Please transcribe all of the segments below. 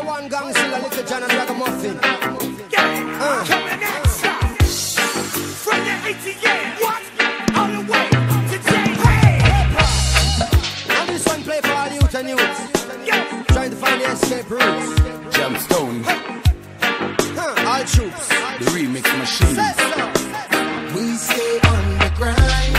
one gang still a little John and Ragamuffin. Coming at ya from the ATM. What? All the way to J-Hay. And this one play for all the youth and youths trying to find the escape routes. Jamstone, All troops. the remix machine. We stay on the grind,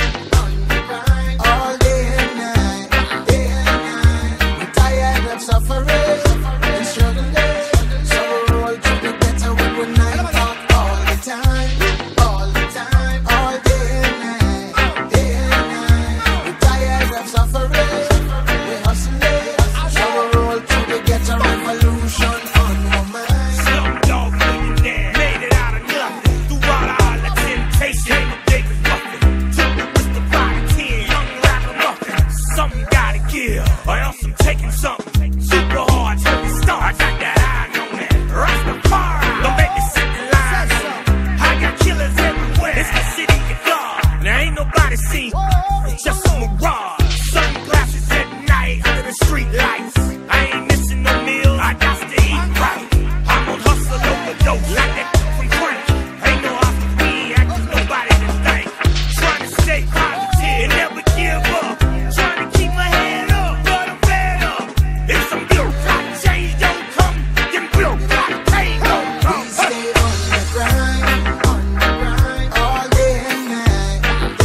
all day and night, We're tired of suffering and struggling, so we roll to the ghetto with 9 o'clock all the time, all day and night, We're tired of suffering, we're hustling, so we roll to the ghetto revolution on our mind. Slumdog millionaire, made it out of nothing. Throughout all the temptation, came a David Ruffin. Took me with the volunteer, young Ragamuffin. Something gotta give, or else I'm taking something. Super hard, till we start. I got that eye on that Rastafari. Don't make me sit in line. I got killers everywhere. It's the city of God. Now ain't nobody seen, it's just a mirage. Sunglasses at night under the street lights. I ain't missing no meal, I got to eat right. I'm on hustle overdose like that from Frank. Ain't no off of me, act as nobody to thank. Trying to stay positive and never give up. Trying to keep my head up, but I'm fed up. If some bureaucratic change don't come, then bureaucratic pain don't come. We stay on the grind, all day and night,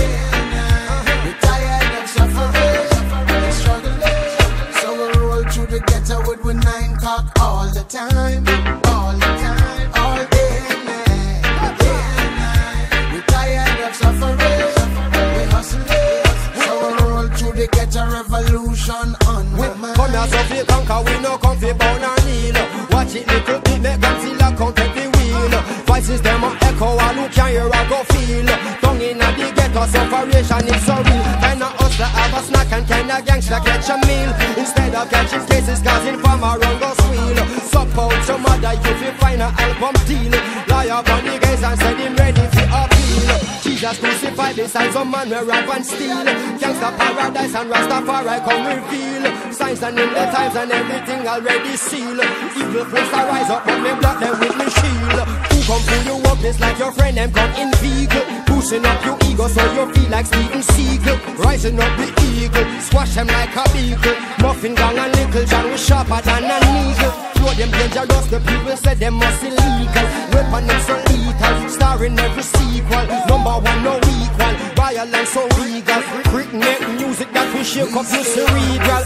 We're tired of suffering and struggling, so we roll through the ghetto with 9 o'clock all the time, all day and night, We're tired of suffering, we're hustling, so we roll through the ghetto revolution on our mind. Come here, so fi conquer, we no come fi bound and kneel. Watch it little bit, make Godzilla count every wheel. Voices them a echo, all who can hear a go feel. Tongue in a the ghetto, sufferation is so real. Kinda hustler have a snack and kinda gangster catch a meal. Instead of catching cases, causing farmer run go squeal. Support some other youth, we find a album deal. Lawyer on the gates and said him ready for appeal. Jesus crucified beside some man where rob and steal. Gangsta paradise and Rastafari come reveal. Signs and in the times and everything already seal. Evil place to rise up, but me block them with me shield. Who come pull you up, it's like your friend them come in vehicle. Boosting up your ego so you feel like Steven Seagal. Rising up the eagle, squash them like a beagle. Muffin gang and Little John we sharper than an eagle. Throw them dangerous, the people said they must illegal. Weapon them so lethal, star in every sequel. Number one no equal, violence so regal. Quick net music that will shake up your cerebral.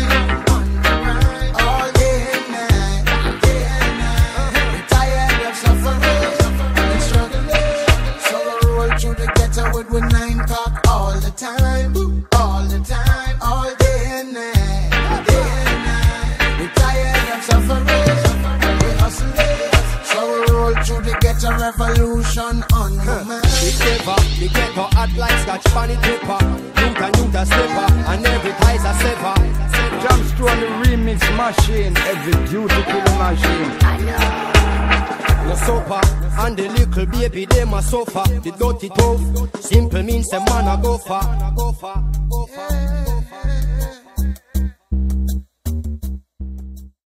All day and night, We're tired of suffering and struggling, so we roll through the ghetto with 9 o'clock all the time, all day and night, We're tired of suffering, we're hustling, so we roll through the ghetto revolution on our mind. The ghetto hot like Scotch bunny tripper. Youth a slipper, and every tie's a sever. Jamstone, the remix machine, every beautiful machine. The sofa and the little baby them a sofa. The dirty tough, simple means the man a go far.